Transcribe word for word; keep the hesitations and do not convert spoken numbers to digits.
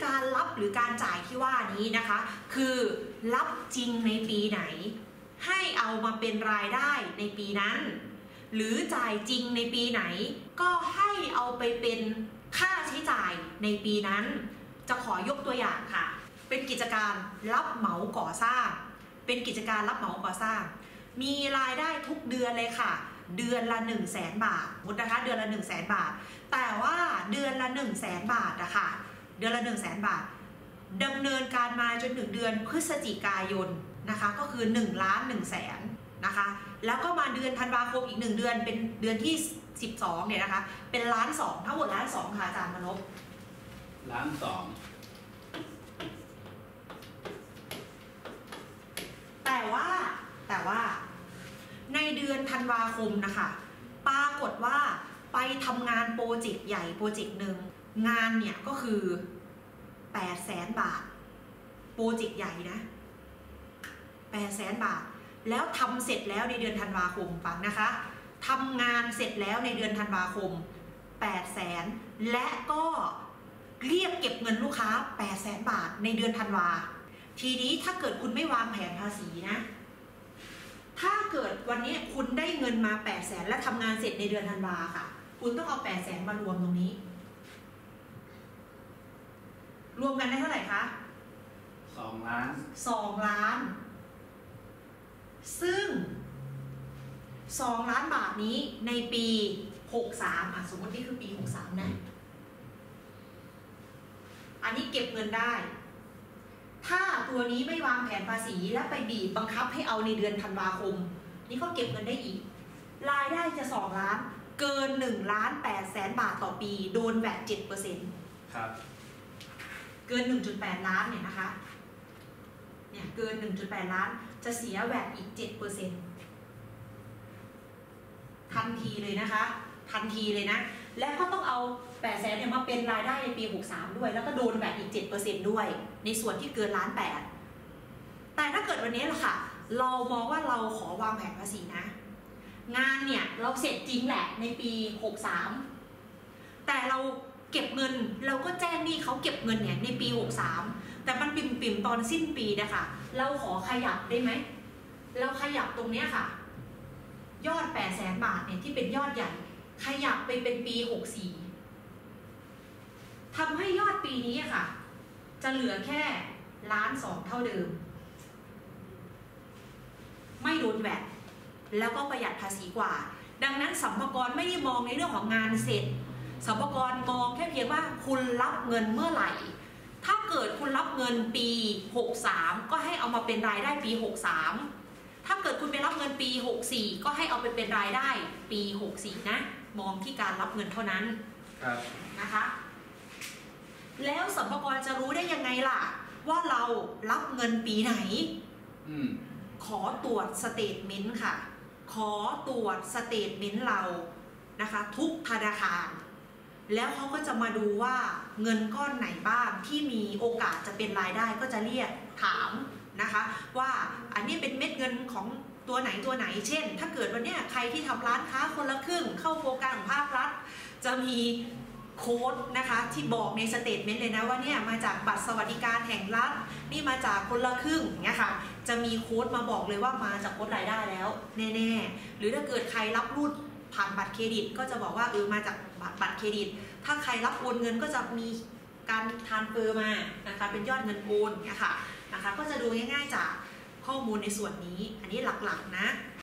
การรับหรือการจ่ายที่ว่านี้นะคะคือรับจริงในปีไหนให้เอามาเป็นรายได้ในปีนั้นหรือจ่ายจริงในปีไหนก็ให้เอาไปเป็นค่าใช้จ่ายในปีนั้นจะขอยกตัวอย่างค่ะเป็นกิจการรับเหมาก่อสร้างเป็นกิจการรับเหมาก่อสร้างมีรายได้ทุกเดือนเลยค่ะเดือนละหนึ่งแสนบาทมุดนะคะเดือนละหนึ่งแสนบาทแต่ว่าเดือนละหนึ่งแสนบาทอะค่ะเดือนละหนึ่งแสนบาทดำเนินการมาจนถึงเดือนพฤศจิกายนนะคะก็คือหนึ่งล้านหนึ่งแสนนะคะแล้วก็มาเดือนธันวาคมอีกหนึ่งเดือนเป็นเดือนที่สิบสองเนี่ยนะคะเป็นล้านสองทั้งหมดล้านสองค่ะอาจารย์มนพล้านสองแต่ว่าแต่ว่าในเดือนธันวาคมนะคะปรากฏว่าไปทำงานโปรเจกต์ใหญ่โปรเจกต์หนึ่งงานเนี่ยก็คือแปดแสนบาทโปรเจกต์ใหญ่นะแปดแสนบาทแล้วทำเสร็จแล้วในเดือนธันวาคมฟังนะคะทำงานเสร็จแล้วในเดือนธันวาคมแปดแสนและก็เรียกเก็บเงินลูกค้าแปดแสนบาทในเดือนธันวาทีนี้ถ้าเกิดคุณไม่วางแผนภาษีนะถ้าเกิดวันนี้คุณได้เงินมาแปดแสนและทำงานเสร็จในเดือนธันวาค่ะคุณต้องเอาแปดแสนมารวมตรงนี้รวมกันได้เท่าไหร่คะสองล้านสองล้านซึ่งสองล้านบาทนี้ในปีหกสามอ่ะสมมตินี่คือปีหกสามนะอันนี้เก็บเงินได้ถ้าตัวนี้ไม่วางแผนภาษีและไปบีบบังคับให้เอาในเดือนธันวาคมนี่ก็เก็บเงินได้อีกรายได้จะสองล้านเกินหนึ่งล้านแปดแสนบาทต่อปีโดนแวต เจ็ดเปอร์เซ็นต์ครับเกิน หนึ่งจุดแปด ล้านเนี่ยนะคะเนี่ยเกิน หนึ่งจุดแปด ล้านจะเสียแวตอีก เจ็ดเปอร์เซ็นต์ ทันทีเลยนะคะทันทีเลยนะและก็ต้องเอาแปดแสนเนี่ยมาเป็นรายได้ในปีหกสามด้วยแล้วก็โดนแวตอีก เจ็ดเปอร์เซ็นต์ ด้วยในส่วนที่เกินล้านแปดแต่ถ้าเกิดวันนี้ล่ะค่ะเรามองว่าเราขอวางแผนภาษีนะงานเนี่ยเราเสร็จจริงแหละในปีหกสามแต่เราเก็บเงินเราก็แจ้งนี่เขาเก็บเงินเนี่ยในปีหกสามแต่มันปิ่มปิ่มตอนสิ้นปีนะคะเราขอขยับได้ไหมเราขยับตรงนี้ค่ะยอดแปดแสนบาทเนี่ยที่เป็นยอดใหญ่ขยับไปเป็นปีหกสี่ทำให้ยอดปีนี้ค่ะจะเหลือแค่ล้านสองเท่าเดิมไม่โดนแวตแล้วก็ประหยัดภาษีกว่าดังนั้นสรรพากรไม่ได้มองในเรื่องของงานเสร็จสรรพากรมองแค่เพียงว่าคุณรับเงินเมื่อไหร่ถ้าเกิดคุณรับเงินปีหกสามก็ให้เอามาเป็นรายได้ปีหกสามถ้าเกิดคุณไปรับเงินปีหกสี่ก็ให้เอาไปเป็นรายได้ปีหกสี่นะมองที่การรับเงินเท่านั้นนะคะแล้วสรรพากรจะรู้ได้ยังไงล่ะว่าเรารับเงินปีไหนขอตรวจสเตทเมนต์ค่ะขอตรวจสเตทเมนต์เรานะคะทุกธนาคารแล้วเขาก็จะมาดูว่าเงินก้อนไหนบ้างที่มีโอกาสจะเป็นรายได้ก็จะเรียกถามนะคะว่าอันนี้เป็นเม็ดเงินของตัวไหนตัวไหนเช่นถ้าเกิดวันนี้ใครที่ทำร้านค้าคนละครึ่งเข้าโครงการของภาครัฐจะมีโค้ดนะคะที่บอกในสเตทเมนต์เลยนะว่าเนี่ยมาจากบัตรสวัสดิการแห่งรัฐนี่มาจากคนละครึ่งเนี่ยค่ะจะมีโค้ดมาบอกเลยว่ามาจากโค้ดรายได้แล้วแน่ๆหรือถ้าเกิดใครรับรูดผ่านบัตรเครดิตก็จะบอกว่าเออมาจากบัตรเครดิตถ้าใครรับโอนเงินก็จะมีการทรานสเฟอร์มานะคะเป็นยอดเงินโอนเนี่ยค่ะนะคะก็จะดูง่ายๆจากข้อมูลในส่วนนี้อันนี้หลักๆนะ